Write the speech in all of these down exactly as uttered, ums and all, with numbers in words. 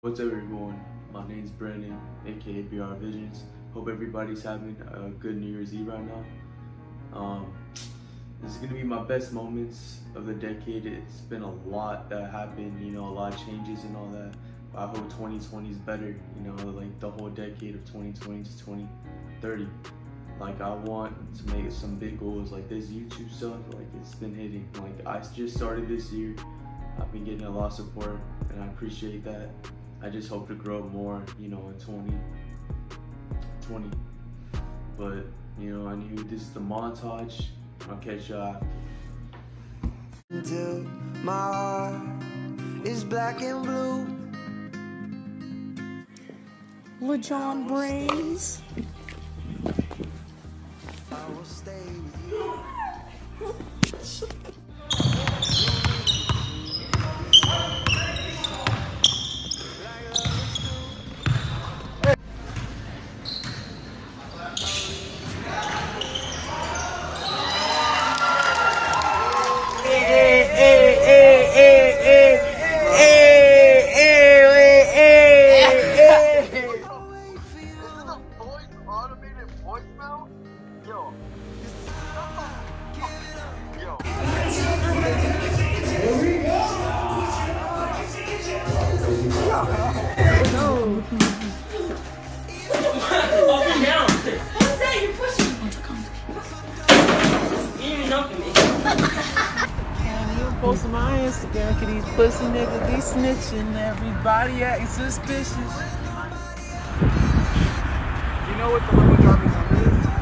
What's up everyone, my name's Brandon, aka B R Visions. Hope everybody's having a good New Year's Eve right now. Um, this is gonna be my best moments of the decade. It's been a lot that happened, you know, a lot of changes and all that. But I hope twenty twenty is better, you know, like the whole decade of twenty twenty to twenty thirty. Like I want to make some big goals, like this YouTube stuff, like it's been hitting. Like I just started this year, I've been getting a lot of support and I appreciate that. I just hope to grow more, you know, in twenty twenty. But, you know, I knew this is the montage. I'll catch y'all after. Until my heart is black and blue. LeJohn Brains. I will stay with you. Post on my Instagram, cause these pussy niggas be snitching. Everybody acting suspicious. You know what the little driving number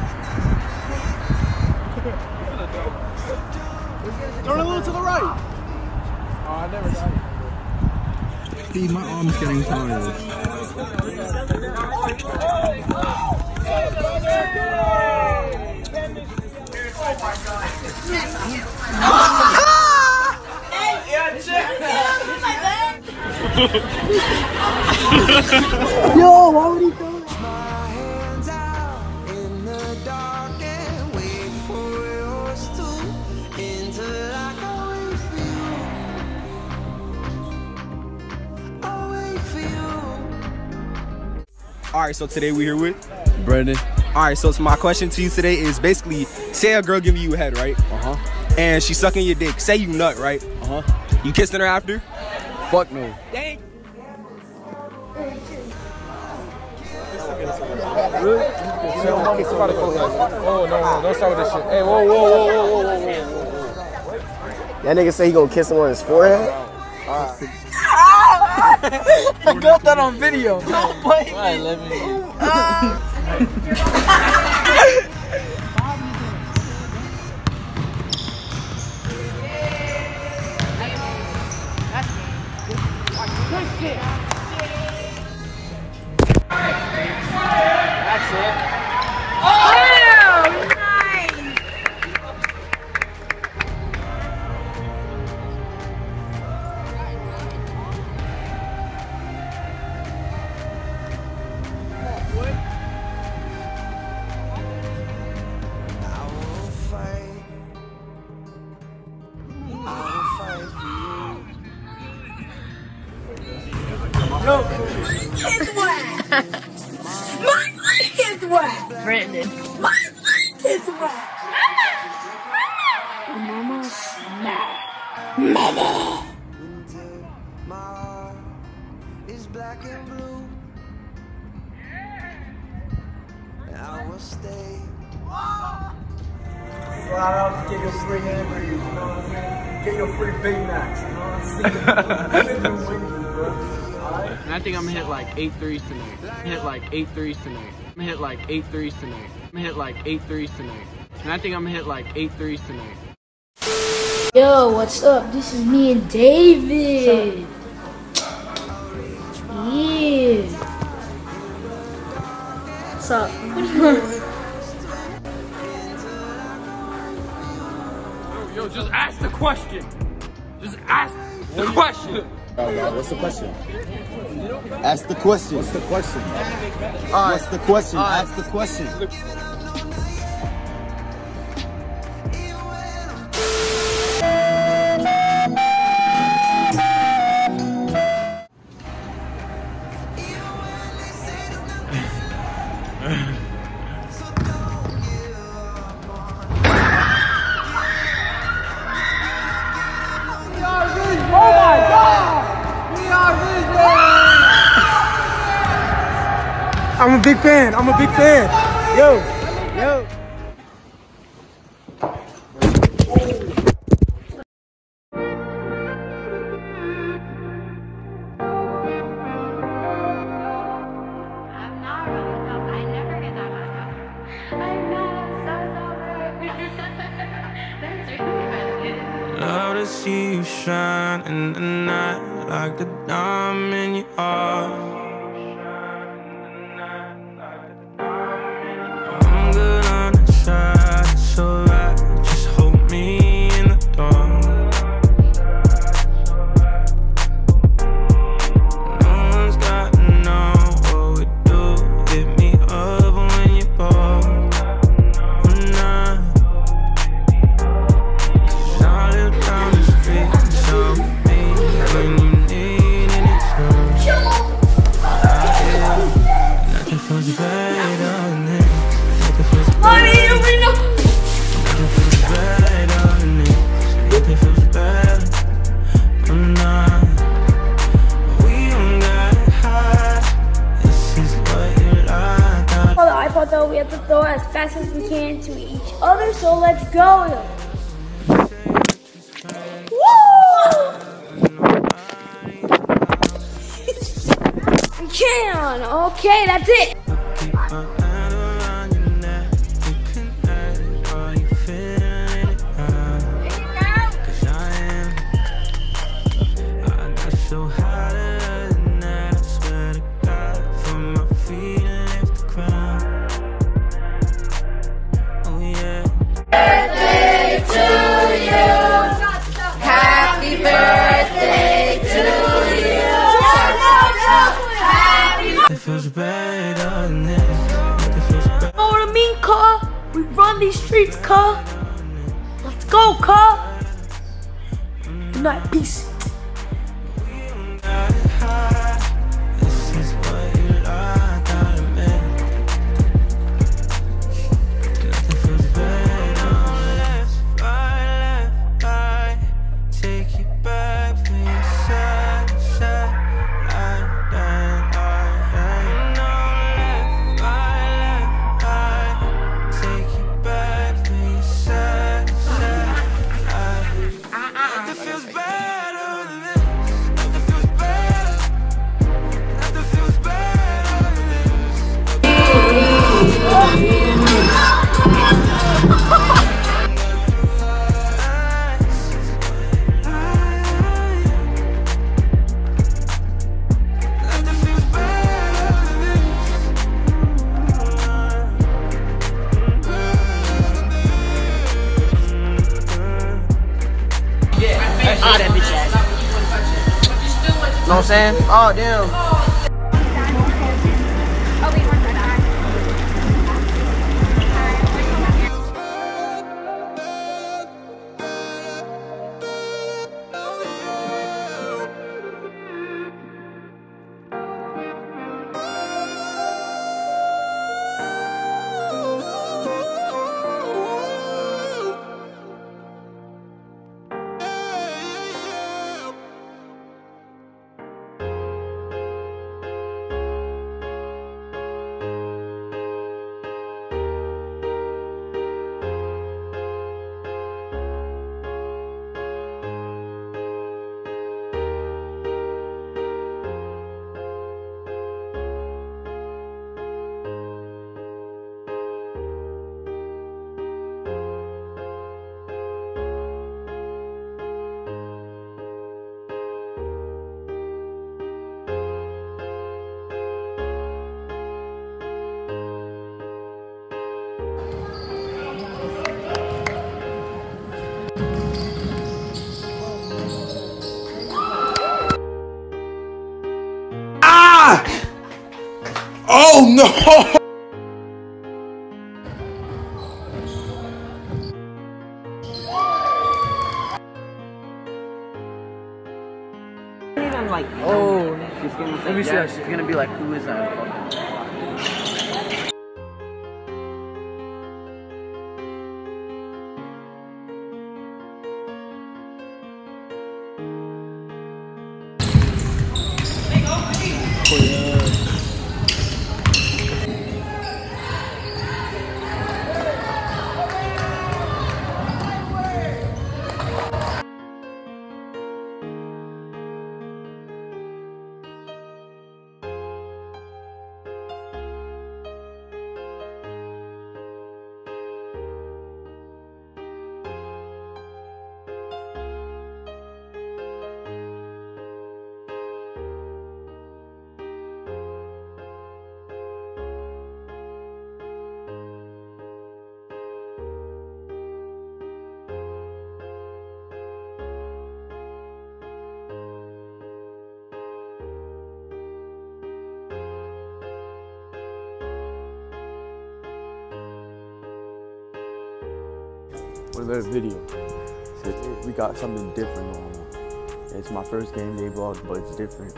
is? Turn a little to the right. Oh, I never got it. Steve, my arm's getting tired. Yo, why would he throw that? My hands out in the dark and wait for yours to enter like I wait for you. I wait for you. Alright, so today we here with Brandon. Alright, so, so my question to you today is basically, say a girl giving you a head, right? Uh-huh. And she's sucking your dick. Say you nut, right? Uh-huh. You kissing her after? Fuck no. Dang. Really? Oh, no, no, don't start with this shit. Hey, whoa, whoa, whoa, whoa, whoa, whoa, whoa. That nigga say he gonna kiss him on his forehead? I got that on video. Don't blame me. Let me. Good shit. That's it. Oh, nice. I will fight. I will fight for you. No. It's wet. My leg is wet. Brandon. My leg is wet. Mama. Mama. Mama. Until my heart is black and blue. I will stay. Fly out to get your free hamburgers, you know what I'm saying? Get your free Big Macs, you know what I'm saying? And I think I'm gonna hit like eight threes tonight. I'm gonna hit like eight threes tonight. I'm gonna hit like eight threes tonight. I'm gonna hit like eight threes tonight. And I think I'm gonna hit like eight threes tonight. Yo, what's up? This is me and David. Yeah. What's up? What are you doing? Yo, just ask the question. Just ask the question. What's the question? Ask the question. What's the question? What's the question? Ask the question. big fan. I'm a big fan. Yo, yo. Love to see you shine in the night like the diamond in your heart. I'm good on the side, it's alright. Just hold me in the dark. No one's got to know what we do. Hit me up when you're bored. Though we have to throw as fast as we can to each other, so let's go. Woo! We can. Okay, that's it. Know what I mean, car? We run these streets, car. Let's go, car. Good night, peace. Ah, that bitch ass. Know what I'm saying? Oh, damn. Oh no! I'm like, oh, she's gonna let me see that. She's gonna be like, who is that? for another video. So we got something different going on. It's my first game day vlog, but it's different.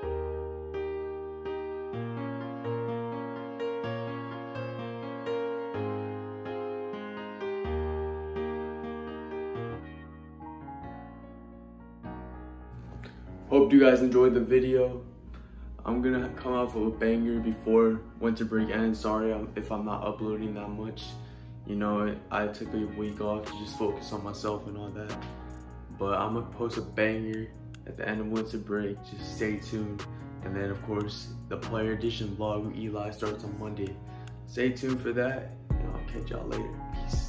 Hope you guys enjoyed the video. I'm gonna come out with a banger before winter break ends. Sorry if I'm not uploading that much. You know, I took a week off to just focus on myself and all that. But I'm gonna post a banger at the end of winter break. Just stay tuned. And then of course, the player edition vlog with Eli starts on Monday. Stay tuned for that, and I'll catch y'all later. Peace.